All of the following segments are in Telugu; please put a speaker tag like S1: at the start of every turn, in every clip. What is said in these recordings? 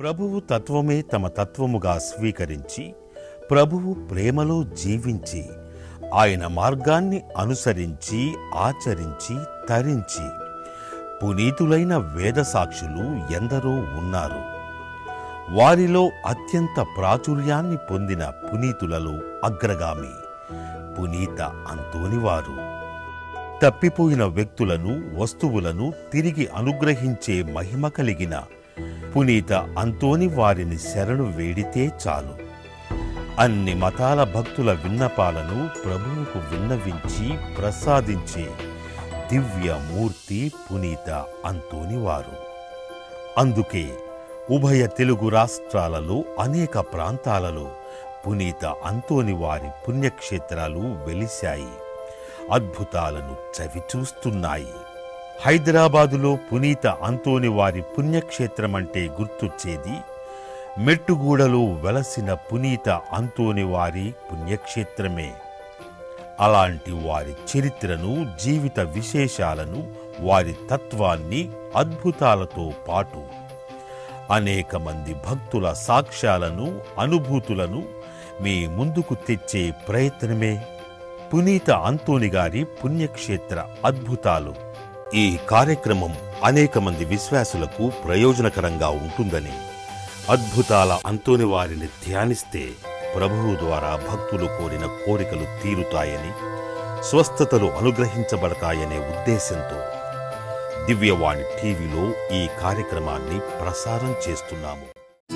S1: ప్రభువు తత్వమే తమ తత్వముగా స్వీకరించి ప్రభువు ప్రేమలో జీవించి ఆయన మార్గాన్ని అనుసరించి ఆచరించి తరించి పునీతులైన వేదసాక్షులు ఎందరో ఉన్నారు. వారిలో అత్యంత ప్రాచుర్యాన్ని పొందిన పునీతులలో అగ్రగామి పునీత అంతోనివారు. తప్పిపోయిన వ్యక్తులను వస్తువులను తిరిగి అనుగ్రహించే మహిమ కలిగిన పునీత అంతోని వారిని శరణు వేడితే చాలు అన్ని మతాల భక్తుల విన్నపాలను ప్రభువుకు విన్నవించి ప్రసాదించే దివ్యమూర్తి పునీత అంతోనివారు. అందుకే ఉభయ తెలుగు రాష్ట్రాలలో అనేక ప్రాంతాలలో పునీత అంతోని వారి పుణ్యక్షేత్రాలు వెలిశాయి, అద్భుతాలను చవిచూస్తున్నాయి. హైదరాబాదులో పునీత అంతోని వారి పుణ్యక్షేత్రమంటే గుర్తొచ్చేది మెట్టుగూడలో వెలసిన పునీత అంతోని వారి పుణ్యక్షేత్రమే. అలాంటి వారి చరిత్రను, జీవిత విశేషాలను, వారి తత్వాన్ని, అద్భుతాలతో పాటు అనేక మంది భక్తుల సాక్ష్యాలను, అనుభూతులను మీ ముందుకు తెచ్చే ప్రయత్నమే పునీత అంతోని గారి పుణ్యక్షేత్ర అద్భుతాలు. ఈ కార్యక్రమం అనేక మంది విశ్వాసులకు ప్రయోజనకరంగా ఉంటుందని, అద్భుతాల అంతోని వారిని ధ్యానిస్తే ప్రభువు ద్వారా భక్తులు కోరిన కోరికలు తీరుతాయని, స్వస్థతలు అనుగ్రహించబడతాయనే ఉద్దేశంతో దివ్యవాణి టీవీలో ఈ కార్యక్రమాన్ని ప్రసారం చేస్తున్నాము.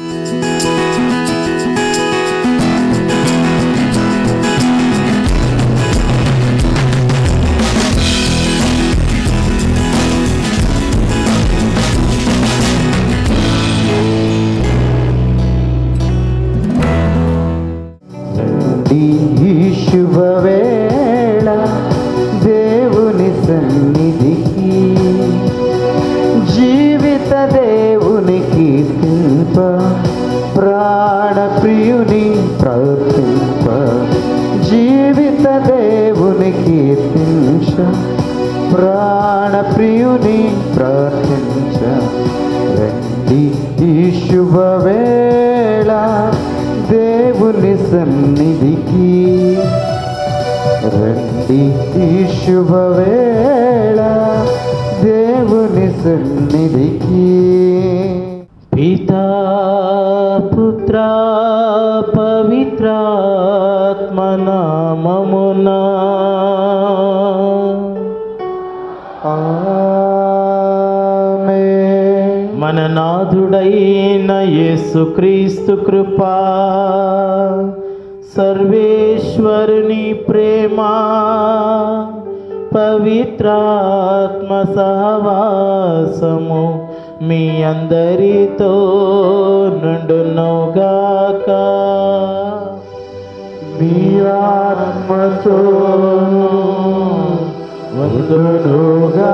S2: శుభవేళ దేవుని సన్నిధికి, జీవిత దేవుని కీర్తింప, ప్రాణ ప్రియుని ప్రార్థింప, జీవిత దేవుని కీర్తించ, ప్రాణ ప్రియుని ప్రార్థించ. రండి ఈ శుభవేళ దేవుని సన్నిధికి, రండి ఈ శుభవేళ దేవుని సన్నిధికి. పితా పుత్ర పవిత్రాత్మ నామమునా మన నాథుడైన యేసుక్రీస్తు కృపా, సర్వేశ్వరుని ప్రేమ, పవిత్రాత్మ సహవాసము మీ అందరితో నుండునుగాక. మీ ఆత్మతో ఉండునుగాక.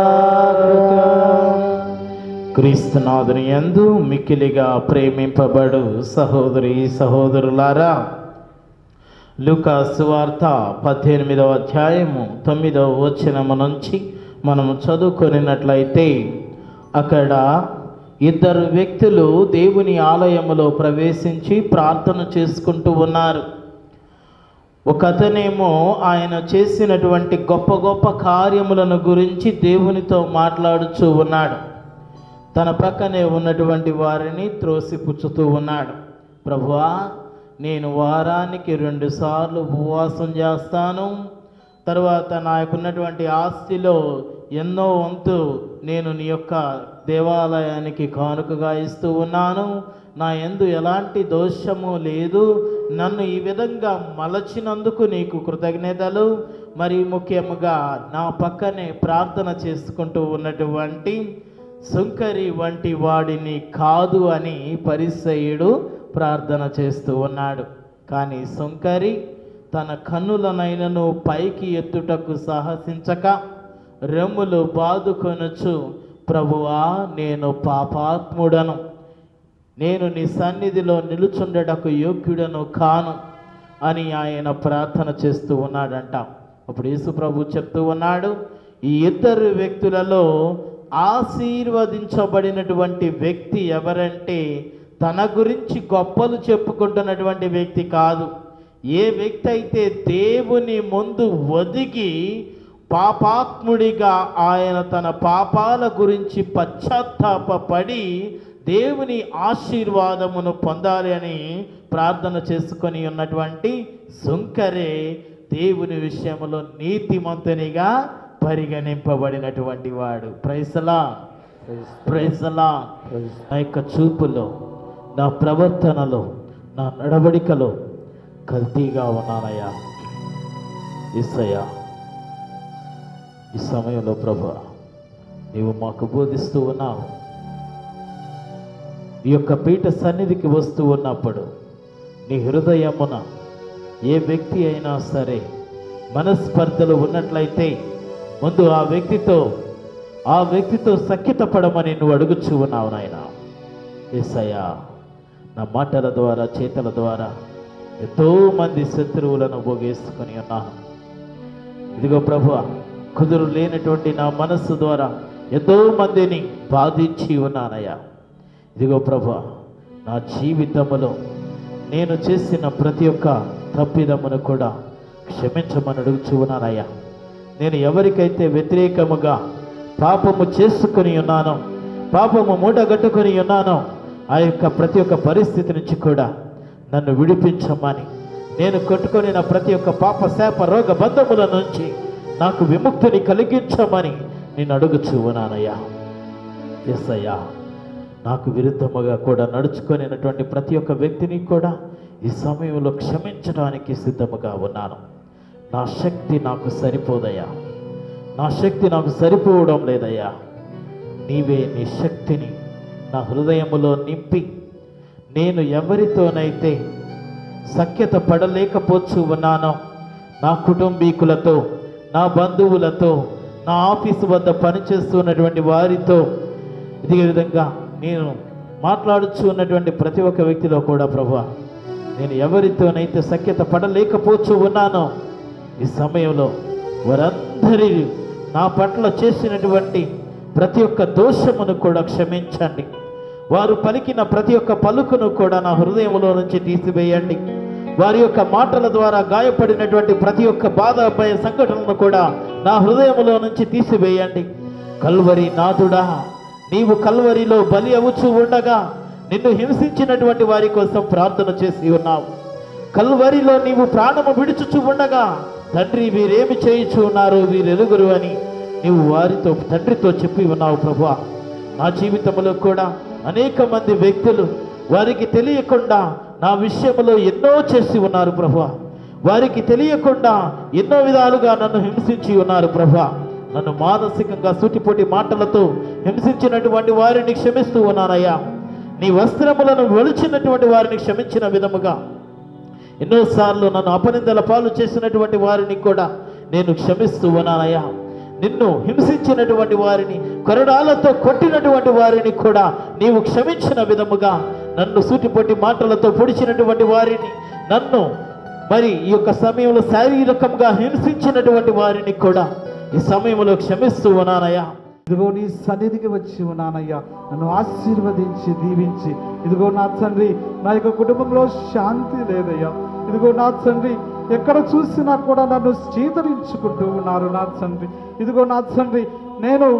S2: క్రీస్తునాథుని యందు మిక్కిలిగా ప్రేమింపబడు సహోదరి సహోదరులారా, లూకా సువార్త 18వ అధ్యాయము 9వ వచనము నుంచి మనము చదువుకొనినట్లయితే, అక్కడ ఇద్దరు వ్యక్తులు దేవుని ఆలయములో ప్రవేశించి ప్రార్థన చేసుకుంటూ ఉన్నారు. ఒకతనేమో ఆయన చేసినటువంటి గొప్ప గొప్ప కార్యములను గురించి దేవునితో మాట్లాడుతూ ఉన్నాడు. తన ప్రక్కనే ఉన్నటువంటి వారిని త్రోసిపుచ్చుతూ ఉన్నాడు. ప్రభువా, నేను వారానికి 2 సార్లు ఉపవాసం చేస్తాను, తర్వాత నాకున్నటువంటి ఆస్తిలో ఎన్నో వంతు నేను నీ యొక్క దేవాలయానికి కానుకగా ఇస్తూ ఉన్నాను, నా యందు ఎలాంటి దోషము లేదు, నన్ను ఈ విధంగా మలచినందుకు నీకు కృతజ్ఞతలు. మరి ముఖ్యముగా నా పక్కనే ప్రార్థన చేసుకుంటూ ఉన్నటువంటి సుంకరి వంటి వాడిని కాదు అని పరిసయ్యుడు ప్రార్థన చేస్తూ ఉన్నాడు. కానీ సుంకరి తన కన్నులనైనను పైకి ఎత్తుటకు సాహసించక రెమ్ములు బాదుకొనుచు, ప్రభువా, నేను పాపాత్ముడను, నేను నీ సన్నిధిలో నిలుచుండటకు యోగ్యుడను కాను అని ఆయన ప్రార్థన చేస్తూ ఉన్నాడంట. అప్పుడు యేసు ప్రభు చెప్తూ ఉన్నాడు, ఈ ఇద్దరు వ్యక్తులలో ఆశీర్వదించబడినటువంటి వ్యక్తి ఎవరంటే తన గురించి గొప్పలు చెప్పుకుంటున్నటువంటి వ్యక్తి కాదు. ఏ వ్యక్తి అయితే దేవుని ముందు ఒదిగి పాపాత్ముడిగా ఆయన తన పాపాల గురించి పశ్చాత్తాపడి దేవుని ఆశీర్వాదమును పొందాలి అని ప్రార్థన చేసుకొని ఉన్నటువంటి సుంకరే దేవుని విషయంలో నీతిమంతునిగా పరిగణింపబడినటువంటి వాడు. Praise the Lord, praise the Lord. నా యొక్క చూపులో, నా ప్రవర్తనలో, నా నడవడికలో కల్తీగా ఉన్నానయ్యా. యేసయ్యా, ఈ సమయంలో ప్రభువా నీవు మాకు బోధిస్తూ ఉన్నావు. ఈ యొక్క పీఠ సన్నిధికి వస్తూ ఉన్నప్పుడు నీ హృదయమున ఏ వ్యక్తి అయినా సరే మనస్పర్ధలు ఉన్నట్లయితే ముందు ఆ వ్యక్తితో సఖ్యత పడమని నువ్వు అడుగుచూ ఉన్నావు నాయనా. యేసయ్యా, నా మాటల ద్వారా, చేతల ద్వారా ఎంతో మంది శత్రువులను భోగేసుకొని ఉన్నాను. ఇదిగో ప్రభువా, కుదురు లేనటువంటి నా మనస్సు ద్వారా ఎంతో మందిని బాధించి ఉన్నానయ్యా. ఇదిగో ప్రభువా, నా జీవితంలో నేను చేసిన ప్రతి ఒక్క తప్పిదమును కూడా క్షమించమని అడుగుచూ ఉన్నానయ్యా. నేను ఎవరికైతే వ్యతిరేకముగా పాపము చేసుకొని ఉన్నానో, పాపము మూటగట్టుకొని ఉన్నానో, ఆ యొక్క ప్రతి ఒక్క పరిస్థితి నుంచి కూడా నన్ను విడిపించమని, నేను కొట్టుకొని నా ప్రతి ఒక్క పాప శాప రోగ బంధముల నుంచి నాకు విముక్తిని కలిగించమని నేను అడుగుచూ ఉన్నానయ్యా. యేసయ్యా, నాకు విరుద్ధముగా కూడా నడుచుకొనినటువంటి ప్రతి ఒక్క వ్యక్తిని కూడా ఈ సమయంలో క్షమించడానికి సిద్ధముగా ఉన్నాను. నా శక్తి నాకు సరిపోదయ్యా, నా శక్తి నాకు సరిపోవడం లేదయ్యా. నీవే నీ శక్తిని నా హృదయములో నింపి నేను ఎవరితోనైతే సఖ్యత పడలేకపోతూ ఉన్నానో, నా కుటుంబీకులతో, నా బంధువులతో, నా ఆఫీసు వద్ద పనిచేస్తున్నటువంటి వారితో, ఇదే విధంగా నేను మాట్లాడుచు ఉన్నటువంటి ప్రతి ఒక్క వ్యక్తిలో కూడా ప్రభువా, నేను ఎవరితోనైతే సఖ్యత పడలేకపోతూ ఉన్నానో ఈ సమయంలో వారందరి నా పట్ల చేసినటువంటి ప్రతి ఒక్క దోషమును కూడా క్షమించండి. వారు పలికిన ప్రతి ఒక్క పలుకును కూడా నా హృదయంలో నుంచి తీసివేయండి. వారి యొక్క మాటల ద్వారా గాయపడినటువంటి ప్రతి ఒక్క బాధ, భయ, సంఘటనను కూడా నా హృదయంలో నుంచి తీసివేయండి. కల్వరి నాథుడా, నీవు కల్వరిలో బలి అవుచూ ఉండగా నిన్ను హింసించినటువంటి వారి కోసం ప్రార్థన చేసి ఉన్నావు. కల్వరిలో నీవు ప్రాణము విడుచుచూ ఉండగా తండ్రి వీరేమి చేయుచూ ఉన్నారు వీరెరుగురు అని నీవు వారితో, తండ్రితో చెప్పి ఉన్నావు ప్రభువా. నా జీవితంలో కూడా అనేక మంది వ్యక్తులు వారికి తెలియకుండా నా విషయంలో ఎన్నో చేసి ఉన్నారు ప్రభువా. వారికి తెలియకుండా ఎన్నో విధాలుగా నన్ను హింసించి ఉన్నారు ప్రభువా. నన్ను మానసికంగా సూటిపోటి మాటలతో హింసించినటువంటి వారిని క్షమిస్తూ ఉన్నానయ్యా. నీ వస్త్రములను ఒలిచినటువంటి వారిని క్షమించిన విధముగా ఎన్నోసార్లు నన్ను అపనిందల పాలు చేసినటువంటి వారిని కూడా నేను క్షమిస్తూ ఉన్నానయ్యా. నిన్ను హింసించినటువంటి వారిని, కొరడాలతో కొట్టినటువంటి వారిని కూడా నీవు క్షమించిన విధముగా, నన్ను సూటిపోటి మాటలతో పొడిచినటువంటి వారిని, నన్ను మరి ఈ యొక్క సమయంలో శారీరకంగా హింసించినటువంటి వారిని కూడా ఈ సమయంలో క్షమిస్తూ ఉన్నానయ్యా.
S3: ఇదిగో నీ సన్నిధికి వచ్చి ఉన్నానయ్యా, నన్ను ఆశీర్వదించి దీవించి. ఇదిగో నా తండ్రి, నా యొక్క కుటుంబంలో శాంతి లేదయ్యా. ఇదిగో నా తండ్రి, ఎక్కడ చూసినా కూడా నన్ను చీతరించుకుంటూ ఉన్నారు నా తండ్రి. ఇదిగో నా తండ్రి, నేను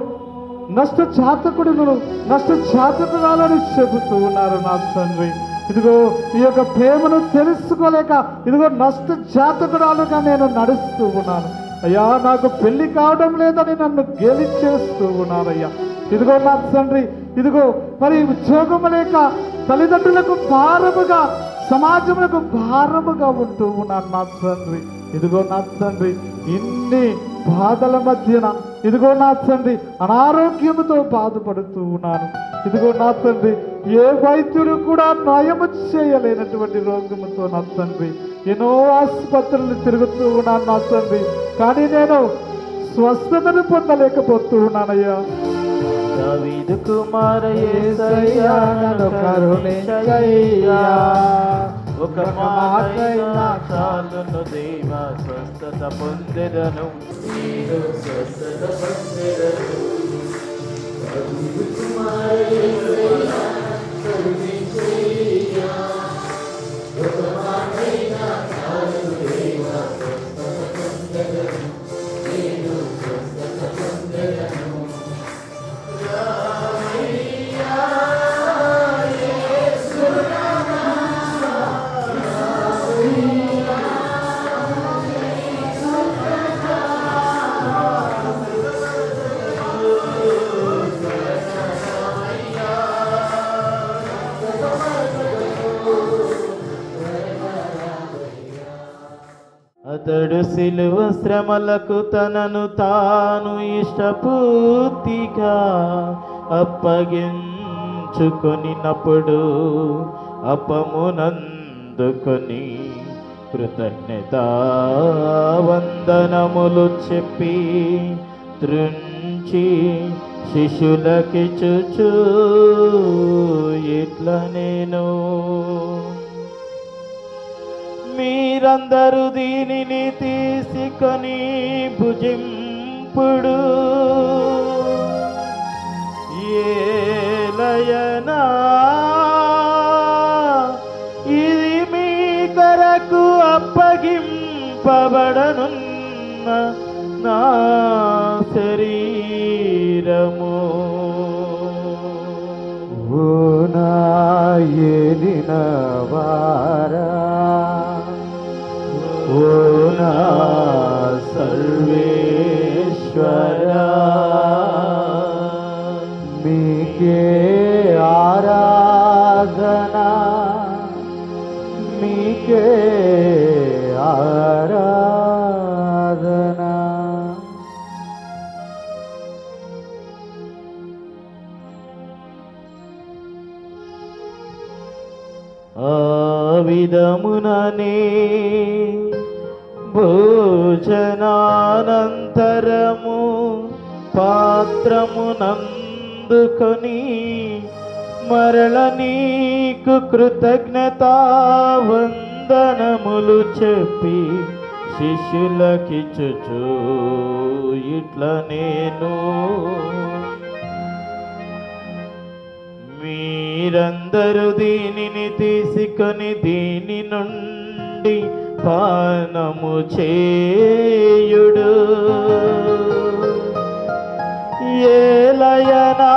S3: నష్టజాతకురాలని చెబుతూ ఉన్నారు నా తండ్రి. ఇదిగో ఈ యొక్క ప్రేమను తెలుసుకోలేక ఇదిగో నష్టజాతకురాలుగా నేను నడుస్తూ ఉన్నాను అయ్యా. నాకు పెళ్లి కావడం లేదని నన్ను గేలి చేస్తూ ఉన్నారయ్యా. ఇదిగో నా తండ్రి, ఇదిగో మరి ఉద్యోగము లేక తల్లిదండ్రులకు భారముగా, సమాజములకు భారముగా ఉంటూ ఉన్నాను నా తండ్రి. ఇదిగో నా తండ్రి, ఇన్ని బాధల మధ్యన ఇదిగో నా తండ్రి అనారోగ్యముతో బాధపడుతూ ఉన్నాను. ఇదిగో నా తండ్రి, ఏ వైద్యుడు కూడా నయము చేయలేనటువంటి రోగముతో నా తండ్రి ఎన్నో ఆసుపత్రులు తిరుగుతూ ఉన్నాను నా తండ్రి. కానీ నేను స్వస్థతను పొందలేకపోతూ ఉన్నానయ్యా.
S2: దావీదు కుమార యేసయ్యా, నన్ను కరుణించయ్యా. ఒక మాటైనా చాలును దేవా, స్వస్థత పొందెదను, నేను స్వస్థత పొందెదను. దావీదు కుమార యేసయ్యా, కరుణించయ్యా. సిలువ శ్రమలకు తనను తాను ఇష్టపూర్తిగా అప్పగించుకొనినప్పుడు అపమునందుకొని కృతజ్ఞతా వందనములు చెప్పి త్రుంచి శిష్యులకిచ్చుచు ఇట్ల నేను మీరందరూ దీనిని తీసుకొని భుజింపుడు ఏలయనా ఇది మీ కొరకు అప్పగింపబడనున్న నా శరీరము.
S3: ఓ నా ఏలిన వారా, ఓ నా సర్వేశ్వరా, మీకే ఆరాధనా, మీకే ఆరాధనా.
S2: ఆ విధముననే భోజనానంతరము పాత్రమునందుకొని మరల నీకు కృతజ్ఞతా వందనములు చెప్పి శిష్యులకిచ్చుచు ఇట్ల నేను మీరందరూ దీనిని తీసుకొని దీని నుండి పానము చేయుడు. ఏలయనా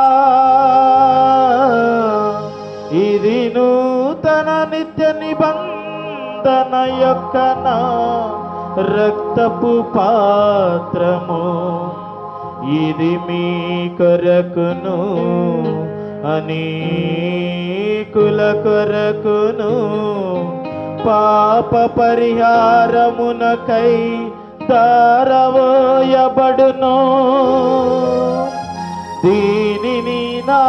S2: ఇది నూతన నిత్య నిబంధన యొక్క నా రక్తపు పాత్రము. ఇది మీ కొరకును అనేకుల కొరకును పాప పరిహారమునకై దారవోయబడును. దీనిని నా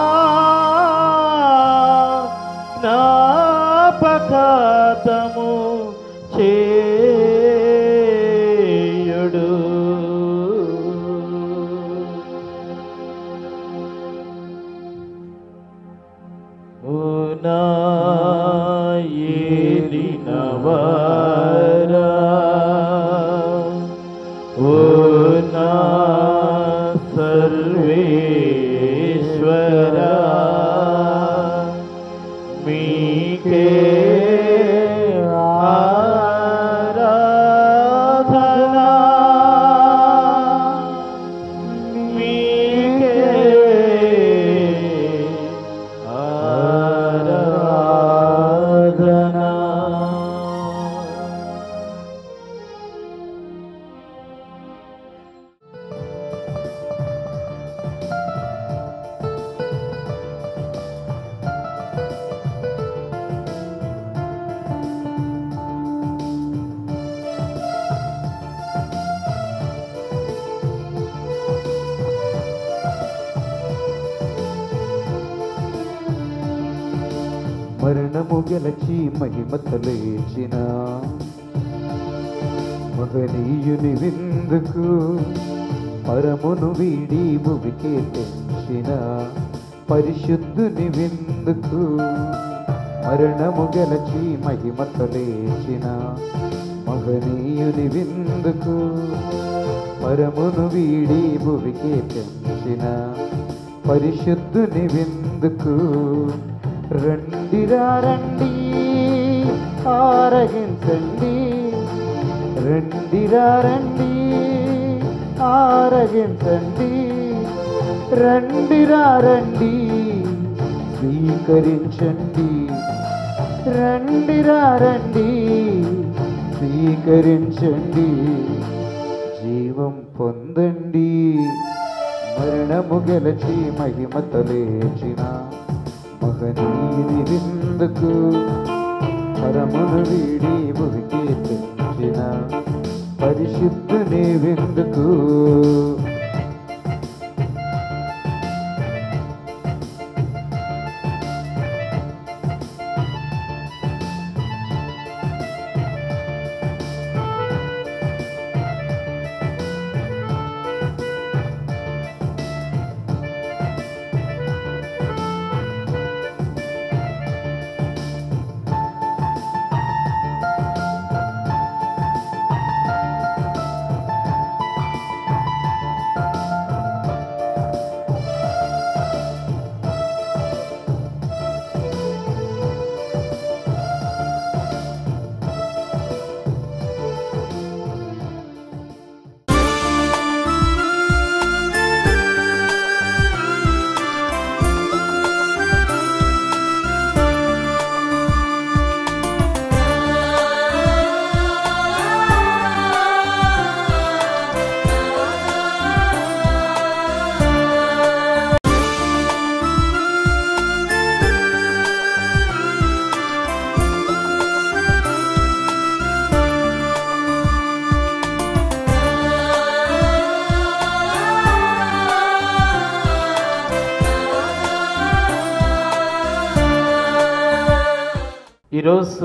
S2: జ్ఞాపకార్థము చేయుడు. ఓ నా ఏలినవారా, ఓ నా సర్వేశ్వరా, మీకే ఆరాధనా, మీకే ఆరాధనా.
S3: మరణము గెలచి మహిమతో లేచిన మహనీయుని విందుకు పరమును వీడి భువికే తెంచిన పరిశుద్ధుని విందుకు. మరణము గెలచి మహిమతో లేచిన మహనీయుని విందుకు పరమును వీడి భువికే తెంచిన పరిశుద్ధుని విందుకు. రండిరా రండి ఆరగించండి, రండిరా రండి ఆరగించండి, రండిరా రండి స్వీకరించండి, రండిరా రండి స్వీకరించండి, జీవం పొందండి. మరణము గెలచి మహిమతో లేచిన మహనీయుని విందుకు పరమును వీడి భువికే తెంచిన
S4: పరిశుద్ధుని విందుకు
S2: ఈరోజు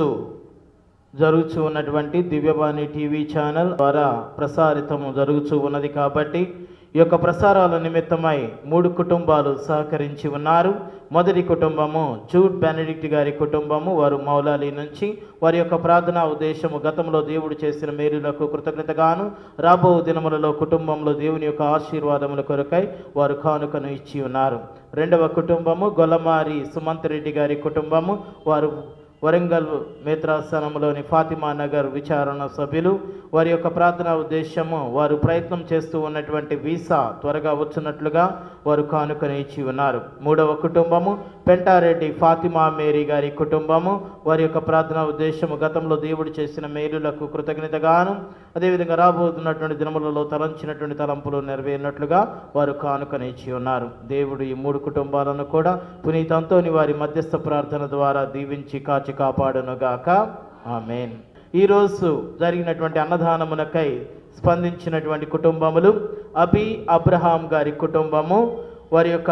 S2: జరుగుతూ ఉన్నటువంటి దివ్యవాణి టీవీ ఛానల్ ద్వారా ప్రసారితము జరుగుతూ ఉన్నది కాబట్టి ఈ యొక్క ప్రసారాల నిమిత్తమై 3 కుటుంబాలు సహకరించి ఉన్నారు. మొదటి కుటుంబము జూడ్ బెనడిక్ట్ గారి కుటుంబము, వారు మౌలాలి నుంచి. వారి యొక్క ప్రార్థనా ఉద్దేశము గతంలో దేవుడు చేసిన మేలులకు కృతజ్ఞతగాను రాబో దినములలో కుటుంబంలో దేవుని యొక్క ఆశీర్వాదముల కొరకై వారు కానుకను ఇచ్చి ఉన్నారు. రెండవ కుటుంబము గొల్లమారి సుమంత్ రెడ్డి గారి కుటుంబము, వారు వరంగల్ మేత్రాసనంలోని ఫాతిమా నగర్ విచారణ సభ్యులు. వారి యొక్క ప్రార్థనా ఉద్దేశము వారు ప్రయత్నం చేస్తూ ఉన్నటువంటి వీసా త్వరగా వచ్చినట్లుగా వారు కానుకని ఇచ్చి ఉన్నారు. మూడవ కుటుంబము పెంటారెడ్డి ఫాతిమా మేరీ గారి కుటుంబము, వారి యొక్క ప్రార్థనా ఉద్దేశము గతంలో దేవుడు చేసిన మేలులకు కృతజ్ఞతగాను అదేవిధంగా రాబోతున్నటువంటి దినములలో తలంచినటువంటి తలంపులు నెరవేరినట్లుగా వారు కానుకని ఇచ్చి ఉన్నారు. దేవుడు ఈ 3 కుటుంబాలను కూడా పునీత అంతోని వారి మధ్యస్థ ప్రార్థన ద్వారా దీవించి కాచి కాపాడునుగాక. ఆమేన్. ఈరోజు జరిగినటువంటి అన్నదానమునకై స్పందించినటువంటి కుటుంబములు అబి అబ్రహాం గారి కుటుంబము, వారి యొక్క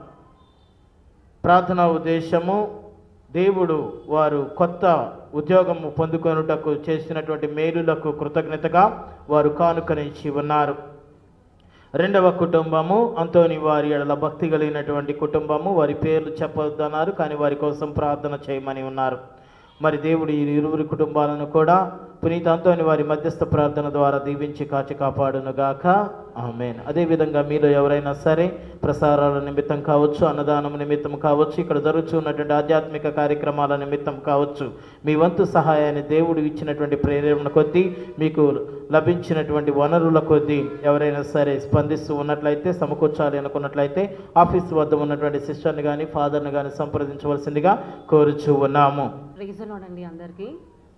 S2: ప్రార్థనా ఉద్దేశము దేవుడు వారు కొత్త ఉద్యోగము పొందుకొనుటకు చేసినటువంటి మేలులకు కృతజ్ఞతగా వారు కానుకనిచ్చి ఉన్నారు. రెండవ కుటుంబము అంతోని వారి ఎడల భక్తి కలిగినటువంటి కుటుంబము, వారి పేర్లు చెప్పొద్దన్నారు కానీ వారి కోసం ప్రార్థన చేయమని ఉన్నారు. మరి దేవుడు ఈ 2 కుటుంబాలను కూడా పునీత అంతోని వారి మధ్యస్థ ప్రార్థన ద్వారా దీవించి కాచి కాపాడునుగాక. ఆమేన్. అదేవిధంగా మీలో ఎవరైనా సరే ప్రసారాల నిమిత్తం కావచ్చు, అన్నదానం నిమిత్తం కావచ్చు, ఇక్కడ జరుగుతున్నటువంటి ఆధ్యాత్మిక కార్యక్రమాల నిమిత్తం కావచ్చు, మీ వంతు సహాయాన్ని దేవుడు ఇచ్చినటువంటి ప్రేరణ కొద్దీ మీకు లభించినటువంటి వనరుల కొద్దీ ఎవరైనా సరే స్పందిస్తూ ఉన్నట్లయితే, సమకూర్చాలి అనుకున్నట్లయితే ఆఫీస్ వద్ద ఉన్నటువంటి సిస్టర్ని కానీ ఫాదర్ని కానీ సంప్రదించవలసిందిగా కోరుచూ ఉన్నాము.
S5: రీజన్ అండి అందరికీ.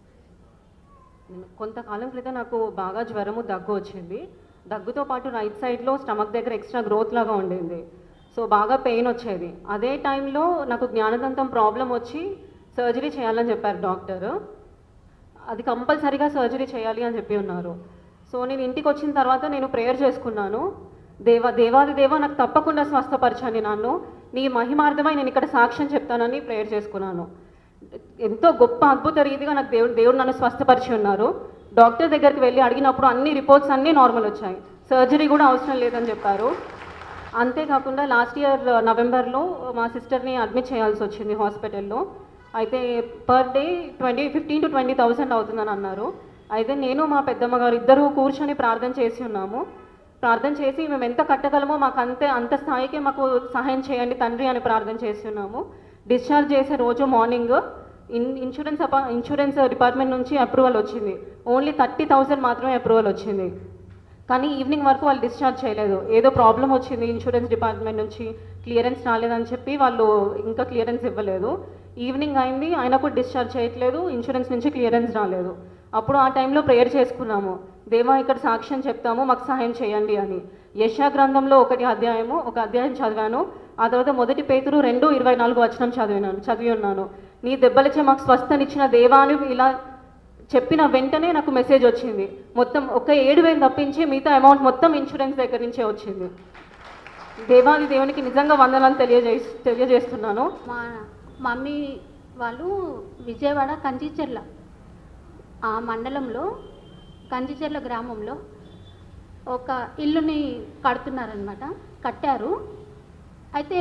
S5: కొంతకాలం క్రితం నాకు బాగా జ్వరము, దగ్గు వచ్చింది. దగ్గుతో పాటు రైట్ సైడ్లో స్టమక్ దగ్గర ఎక్స్ట్రా గ్రోత్ లాగా ఉండింది. సో బాగా పెయిన్ వచ్చేది. అదే టైంలో నాకు జ్ఞానదంతం ప్రాబ్లం వచ్చి సర్జరీ చేయాలని చెప్పారు డాక్టర్. అది కంపల్సరీగా సర్జరీ చేయాలి అని చెప్పి ఉన్నారు. సో నేను ఇంటికి వచ్చిన తర్వాత నేను ప్రేయర్ చేసుకున్నాను. దేవాది దేవా నాకు తప్పకుండా స్వస్థపరచండి, నన్ను నీ మహిమార్థమై నేను ఇక్కడ సాక్ష్యం చెప్తానని ప్రేయర్ చేసుకున్నాను. ఎంతో గొప్ప అద్భుత రీతిగా నాకు దేవుడు నన్ను స్వస్థపరిచి ఉన్నారు. డాక్టర్ దగ్గరికి వెళ్ళి అడిగినప్పుడు అన్ని రిపోర్ట్స్ అన్నీ నార్మల్ వచ్చాయి, సర్జరీ కూడా అవసరం లేదని చెప్పారు. అంతేకాకుండా లాస్ట్ ఇయర్ నవంబర్లో మా సిస్టర్ని అడ్మిట్ చేయాల్సి వచ్చింది హాస్పిటల్లో. అయితే పర్ డే 15,000 to 20,000 అవుతుందని అన్నారు. అయితే నేను మా పెద్దమ్మ గారు ఇద్దరు కూర్చొని ప్రార్థన చేసి ఉన్నాము. ప్రార్థన చేసి మేము ఎంత కట్టగలమో మాకు అంత స్థాయికి మాకు సహాయం చేయండి తండ్రి అని ప్రార్థన చేసి ఉన్నాము. డిశ్చార్జ్ చేసే రోజు మార్నింగ్ ఇన్సూరెన్స్ డిపార్ట్మెంట్ నుంచి అప్రూవల్ వచ్చింది. ఓన్లీ 30,000 మాత్రమే అప్రూవల్ వచ్చింది. కానీ ఈవినింగ్ వరకు వాళ్ళు డిశ్చార్జ్ చేయలేదు. ఏదో ప్రాబ్లం వచ్చింది ఇన్సూరెన్స్ డిపార్ట్మెంట్ నుంచి, క్లియరెన్స్ రాలేదని చెప్పి వాళ్ళు ఇంకా క్లియరెన్స్ ఇవ్వలేదు. ఈవినింగ్ అయింది, అయినప్పుడు డిశ్చార్జ్ చేయట్లేదు, ఇన్సూరెన్స్ నుంచి క్లియరెన్స్ రాలేదు. అప్పుడు ఆ టైంలో ప్రేయర్ చేసుకున్నాము, దేవా ఇక్కడ సాక్ష్యం చెప్తాము, మాకు సహాయం చేయండి అని. యెషయా గ్రంథంలో ఒక అధ్యాయం చదివాను. ఆ తర్వాత 1 పేతురు 2:24 వచనం చదివి ఉన్నాను. నీ దెబ్బలచే మాకు స్వస్థనిచ్చిన దేవా అని ఇలా చెప్పిన వెంటనే నాకు మెసేజ్ వచ్చింది. మొత్తం ఒక 7,000 తప్పించి మిగతా అమౌంట్ మొత్తం ఇన్సూరెన్స్ దగ్గర నుంచే వచ్చింది. దేవాది దేవునికి నిజంగా వందనాలు తెలియజేస్తున్నాను.
S4: మా మమ్మీ వాళ్ళు విజయవాడ కంచిచెర్ల ఆ మండలంలో కంచిచెర్ల గ్రామంలో ఒక ఇల్లుని కడుతున్నారనమాట. కట్టారు. అయితే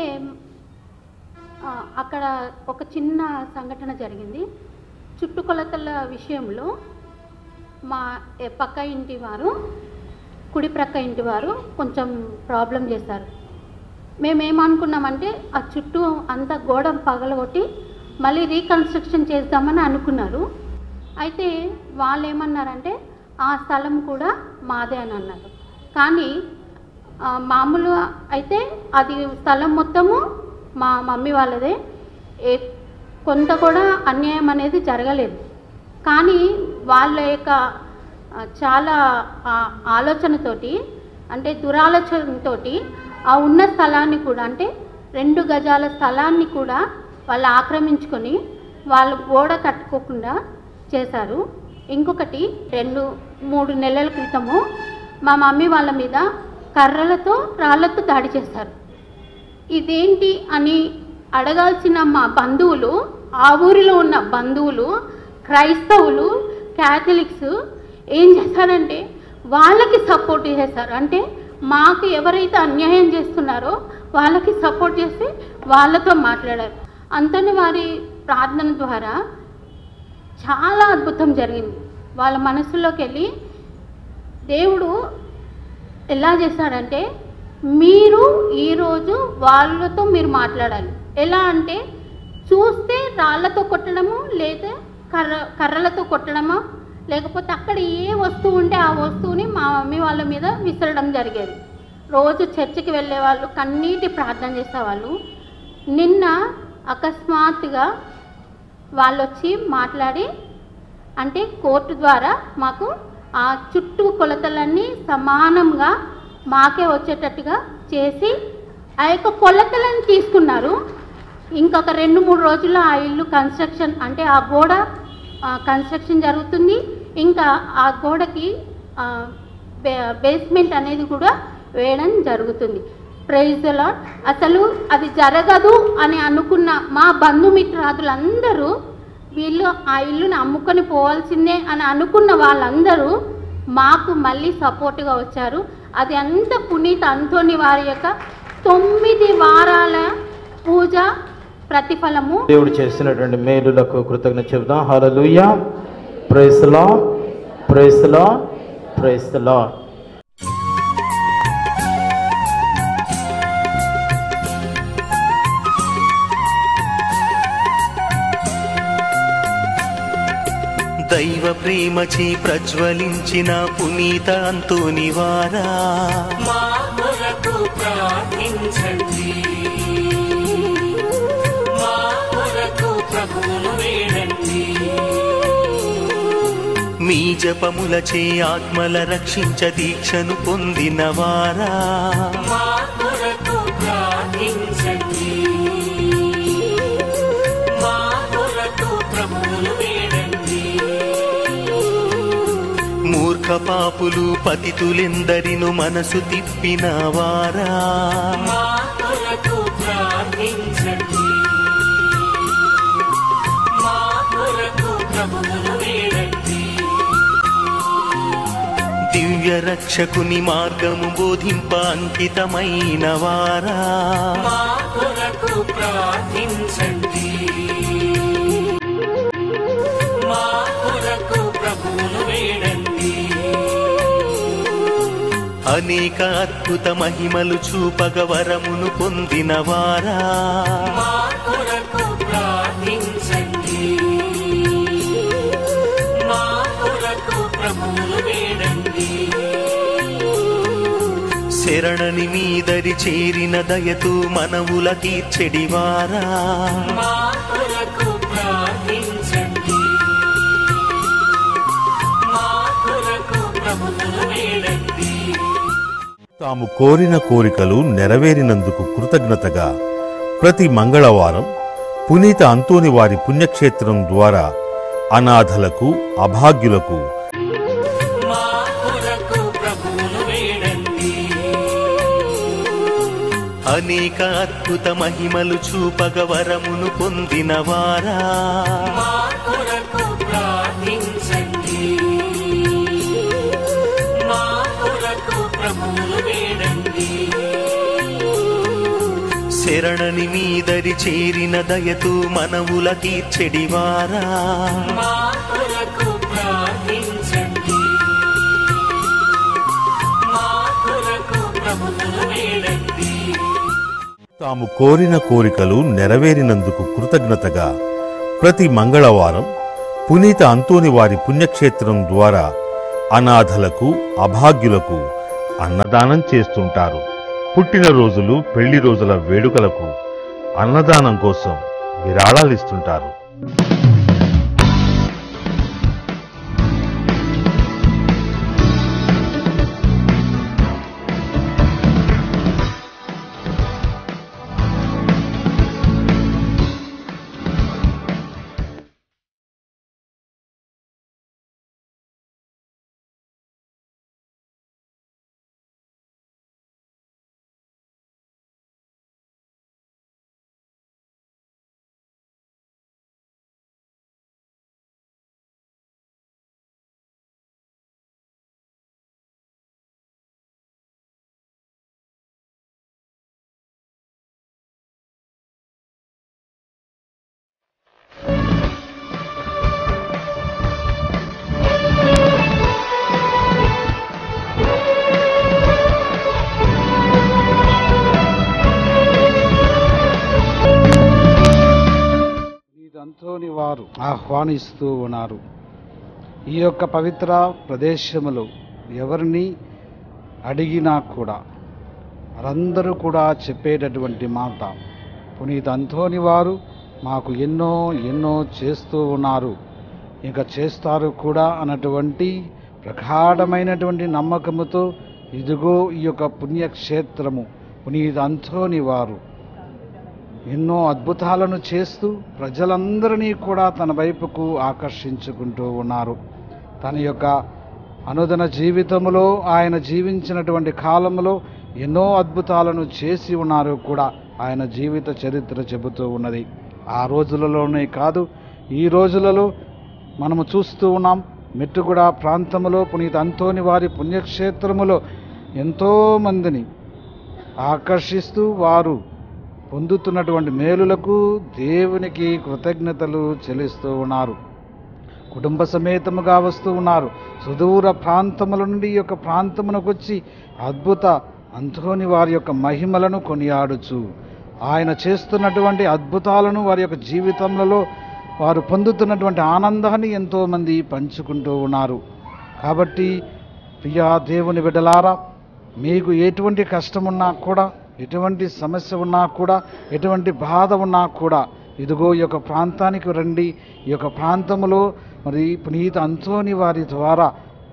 S4: అక్కడ ఒక చిన్న సంఘటన జరిగింది. చుట్టుకొలతల విషయంలో మా పక్క ఇంటి వారు, కుడి ప్రక్క ఇంటి వారు కొంచెం ప్రాబ్లం చేశారు. మేమేమనుకున్నామంటే ఆ చుట్టూ అంతా గోడ పగలగొట్టి మళ్ళీ రీకన్స్ట్రక్షన్ చేద్దామని అనుకున్నారు. అయితే వాళ్ళు ఏమన్నారంటే ఆ స్థలం కూడా మాదే అని అన్నారు. కానీ మామూలుగా అయితే అది స్థలం మొత్తము మా మమ్మీ వాళ్ళదే, కొంత కూడా అన్యాయం అనేది జరగలేదు. కానీ వాళ్ళ యొక్క చాలా ఆలోచనతోటి, అంటే దురాలోచనతోటి ఆ ఉన్న స్థలాన్ని కూడా, అంటే 2 గజాల స్థలాన్ని కూడా వాళ్ళు ఆక్రమించుకొని వాళ్ళు గోడ కట్టుకోకుండా చేశారు. ఇంకొకటి 2-3 నెలల క్రితము మా మమ్మీ వాళ్ళ మీద కర్రలతో రాళ్లతో దాడి చేశారు. ఇదేంటి అని అడగాల్సిన మా బంధువులు, ఆ ఊరిలో ఉన్న బంధువులు, క్రైస్తవులు, క్యాథలిక్స్ ఏం చేశారంటే వాళ్ళకి సపోర్ట్ చేశారు. అంటే మాకు ఎవరైతే అన్యాయం చేస్తున్నారో వాళ్ళకి సపోర్ట్ చేసి వాళ్ళతో మాట్లాడారు. అంతని వారి ప్రార్థన ద్వారా చాలా అద్భుతం జరిగింది. వాళ్ళ మనసులోకి వెళ్ళి దేవుడు ఎలా చేశాడంటే, మీరు ఈరోజు వాళ్ళతో మీరు మాట్లాడాలి. ఎలా అంటే చూస్తే రాళ్ళతో కొట్టడము, లేదా కర్రలతో కొట్టడమా, లేకపోతే అక్కడ ఏ వస్తువు ఉంటే ఆ వస్తువుని మా మమ్మీ వాళ్ళ మీద విసరడం జరిగేది. రోజు చర్చికి వెళ్ళేవాళ్ళు, కన్నీటి ప్రార్థన చేసేవాళ్ళు. నిన్న అకస్మాత్తుగా వాళ్ళు వచ్చి మాట్లాడి, అంటే కోర్టు ద్వారా మాకు ఆ చుట్టూ కొలతలన్నీ సమానంగా మాకే వచ్చేటట్టుగా చేసి ఆ యొక్క కొలతలను తీసుకున్నారు. ఇంకొక 2-3 రోజుల్లో ఆ ఇల్లు కన్స్ట్రక్షన్, అంటే ఆ గోడ కన్స్ట్రక్షన్ జరుగుతుంది. ఇంకా ఆ గోడకి బేస్మెంట్ అనేది కూడా వేయడం జరుగుతుంది. Praise the Lord. అసలు అది జరగదు అని అనుకున్న మా బంధుమిత్రాదులందరూ, వీళ్ళు ఆ ఇల్లుని అమ్ముకొని పోవాల్సిందే అని అనుకున్న వాళ్ళందరూ మాకు మళ్ళీ సపోర్ట్గా వచ్చారు. అది అంత పునీత అంతోని వారి యొక్క 9 వారాల పూజ ప్రతిఫలము.
S2: దేవుడు చేసినటువంటి మేలులకు కృతజ్ఞత చెబుదాం. Hallelujah. Praise the Lord, praise the Lord, praise the Lord.
S6: దైవ ప్రేమచే ప్రజ్వలించిన పునీత అంతోని వారా, మా కొరకు ప్రార్థించండి. మా కొరకు ప్రభువును వేడండి. మీ జపములచే ఆత్మల రక్షించ దీక్షను పొందిన వారా, మా కొరకు ప్రార్థించండి. మా కొరకు ప్రభువును వేడండి. మూర్ఖ పాపులు పతితులెందరిను మనసు తిప్పిన వారా, మా కొరకు ప్రార్థించండి. మా కొరకు ప్రభువును వేడండి. దివ్య రక్షకుని మార్గము బోధింప అంకితమైన వారా, మా కొరకు ప్రార్థించండి. మా కొరకు ప్రభువును వేడండి. అనేక అద్భుత మహిమలు చూపగ వరమును పొందిన వారా, మా కొరకు ప్రార్థించండి. మా కొరకు ప్రభువును వేడండి. శరణని మీదరి చేరిన దయతో మనవుల తీర్చెడివారా, మా కొరకు ప్రార్థించండి. మా కొరకు ప్రభువును వేడండి.
S1: తాము కోరిన కోరికలు నెరవేరినందుకు కృతజ్ఞతగా ప్రతి మంగళవారం పునీత అంతోని వారి పుణ్యక్షేత్రం ద్వారా అనాథలకు, అభాగ్యులకు,
S6: మా కొరకు ప్రభువును వేడండి. అనేక అద్భుత మహిమలు చూపగ వరమును పొందిన వారా మా కొరకు ప్రార్థించండి. మా కొరకు ప్రభువును వేడండి. శరణని మీదరి చేరిన దయతో మనవుల తీర్చెడివారా మా కొరకు ప్రార్థించండి. మా కొరకు ప్రభువును వేడండి.
S1: తాము కోరిన కోరికలు నెరవేరినందుకు కృతజ్ఞతగా ప్రతి మంగళవారం పునీత అంతోని వారి పుణ్యక్షేత్రం ద్వారా అనాథలకు, అభాగ్యులకు అన్నదానం చేస్తుంటారు. పుట్టినరోజులు, పెళ్లి రోజుల వేడుకలకు అన్నదానం కోసం విరాళాలిస్తుంటారు.
S3: అంతోని వారు ఆహ్వానిస్తూ ఉన్నారు. ఈ యొక్క పవిత్ర ప్రదేశములో ఎవరిని అడిగినా కూడా వారందరూ కూడా చెప్పేటటువంటి మాట, పునీత అంతోని వారు మాకు ఎన్నో ఎన్నో చేస్తూ ఉన్నారు, ఇంకా చేస్తారు కూడా అన్నటువంటి ప్రగాఢమైనటువంటి నమ్మకముతో ఇదిగో ఈ యొక్క పుణ్యక్షేత్రము పునీత అంతోని వారు ఎన్నో అద్భుతాలను చేస్తూ ప్రజలందరినీ కూడా తన వైపుకు ఆకర్షించుకుంటూ ఉన్నారు. తన యొక్క అనుదిన జీవితంలో ఆయన జీవించినటువంటి కాలంలో ఎన్నో అద్భుతాలను చేసి ఉన్నారు కూడా ఆయన జీవిత చరిత్ర చెబుతూ ఉన్నది. ఆ రోజులలోనే కాదు, ఈ రోజులలో మనము చూస్తూ ఉన్నాం. మెట్టుగుడ ప్రాంతంలో పునీత అంతోని వారి పుణ్యక్షేత్రములో ఎంతోమందిని ఆకర్షిస్తూ వారు పొందుతున్నటువంటి మేలులకు దేవునికి కృతజ్ఞతలు చెల్లిస్తూ ఉన్నారు. కుటుంబ సమేతముగా వస్తూ ఉన్నారు. సుదూర ప్రాంతముల నుండి ఈ యొక్క ప్రాంతమునకు వచ్చి అద్భుత అంతోని వారి యొక్క మహిమలను కొనియాడుచు ఆయన చేస్తున్నటువంటి అద్భుతాలను వారి యొక్క జీవితంలో వారు పొందుతున్నటువంటి ఆనందాన్ని ఎంతోమంది పంచుకుంటూ ఉన్నారు. కాబట్టి ప్రియా దేవుని బిడ్డలారా, మీకు ఎటువంటి కష్టమున్నా కూడా, ఎటువంటి సమస్య ఉన్నా కూడా, ఎటువంటి బాధ ఉన్నా కూడా ఇదిగో ఈ యొక్క ప్రాంతానికి రండి. ఈ యొక్క ప్రాంతంలో మరి పునీత అంతోని వారి ద్వారా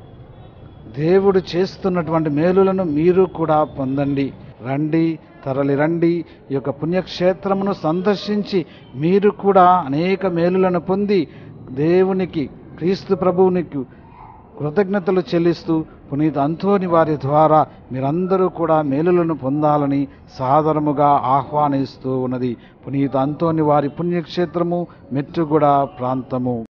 S3: దేవుడు చేస్తున్నటువంటి మేలులను మీరు కూడా పొందండి. రండి, తరలి రండి. ఈ యొక్క పుణ్యక్షేత్రమును సందర్శించి మీరు కూడా అనేక మేలులను పొంది దేవునికి, క్రీస్తు ప్రభువునికి కృతజ్ఞతలు చెల్లిస్తూ పునీత అంతోని వారి ద్వారా మీరందరూ కూడా మేలులను పొందాలని సాదరముగా ఆహ్వానిస్తూ ఉన్నది పునీత అంతోని వారి పుణ్యక్షేత్రము, మెట్టుగుడ ప్రాంతము.